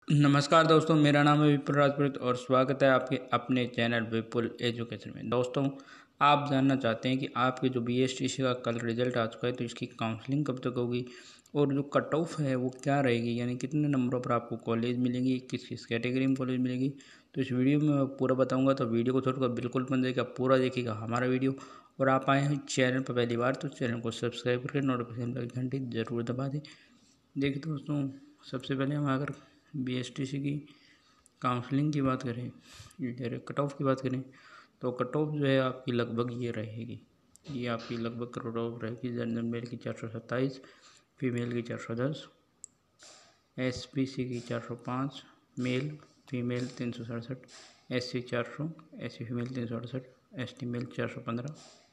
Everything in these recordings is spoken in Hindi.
नमस्कार दोस्तों, मेरा नाम है विपुल राजपूत और स्वागत है आपके अपने चैनल विपुल एजुकेशन में। दोस्तों, आप जानना चाहते हैं कि आपके जो बीएसटीसी का कल रिजल्ट आ चुका है तो इसकी काउंसलिंग कब तक होगी और जो कट ऑफ है वो क्या रहेगी, यानी कितने नंबरों पर आपको कॉलेज मिलेंगी, किस किस कैटेगरी में कॉलेज मिलेगी। तो इस वीडियो में मैं पूरा बताऊँगा, तो वीडियो को छोड़कर बिल्कुल बंद देखिएगा, पूरा देखिएगा हमारा वीडियो। और आप आए हैं चैनल पर पहली बार तो चैनल को सब्सक्राइब करके नोटिफिकेशन बेल घंटी ज़रूर दबा दें। देखिए दोस्तों, सबसे पहले हम अगर बीएसटीसी की काउंसलिंग की बात करें, कट ऑफ की बात करें, तो कट ऑफ जो है आपकी लगभग ये रहेगी। ये आपकी लगभग कट ऑफ रहेगी। जनरल मेल की 427, फीमेल की 410, एसपीसी की 405, male female 367, SC 400, SC female 368, ST male 415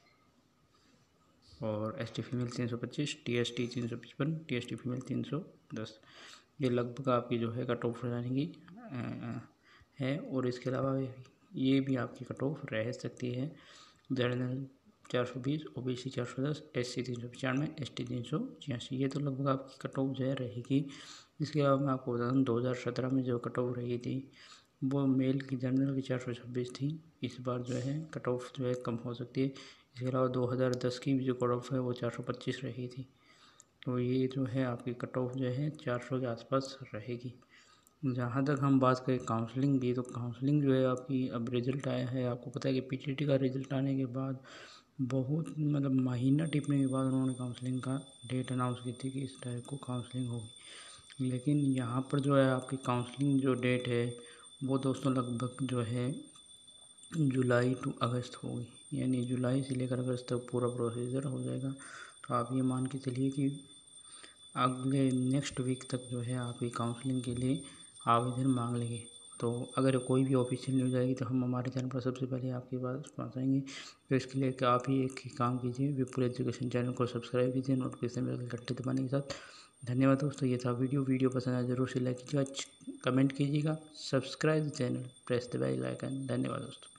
और ST female 325, TST 355, TST female 310। ये लगभग आपकी जो है कट ऑफ जाने की है। और इसके अलावा ये भी आपकी कट ऑफ रह सकती है। जनरल 420, ओबीसी 410, एससी 395, एसटी 386, ये तो लगभग आपकी कट ऑफ जो है रहेगी। इसके अलावा मैं आपको बता दूँ 2017 में जो कट ऑफ रही थी वो मेल की जनरल की 426 थी। इस बार जो है कट ऑफ जो है कम हो सकती है। इसके अलावा 2010 की जो कट ऑफ है वो 425 रही थी। तो ये जो है आपकी कट ऑफ जो है 400 के आसपास रहेगी। जहाँ तक हम बात करें काउंसलिंग की, तो काउंसलिंग जो है आपकी अब रिज़ल्ट आया है। आपको पता है कि पीटीटी का रिज़ल्ट आने के बाद बहुत महीना टिकने के बाद उन्होंने काउंसलिंग का डेट अनाउंस की थी कि इस टाइप को काउंसलिंग होगी। लेकिन यहाँ पर जो है आपकी काउंसलिंग जो डेट है वो दोस्तों लगभग जो है जुलाई टू अगस्त होगी, यानी जुलाई से लेकर अगस्त तक पूरा प्रोसीजर हो जाएगा। तो आप ये मान के चलिए कि अगले नेक्स्ट वीक तक जो है आपकी काउंसलिंग के लिए आवेदन मांग लेंगे। तो अगर कोई भी ऑफिशियल न्यूज़ आएगी तो हम हमारे चैनल पर सबसे पहले आपके पास पहुँचाएंगे। तो इसके लिए कि आप ही एक ही काम कीजिए, विपुल एजुकेशन चैनल को सब्सक्राइब कीजिए, नोटिफिकेशन बेल घंटे दबाने के साथ। धन्यवाद दोस्तों, ये था वीडियो पसंद आया जरूर से लाइक कीजिएगा, कमेंट कीजिएगा, subscribe channel, press the bell icon. धन्यवाद दोस्तों।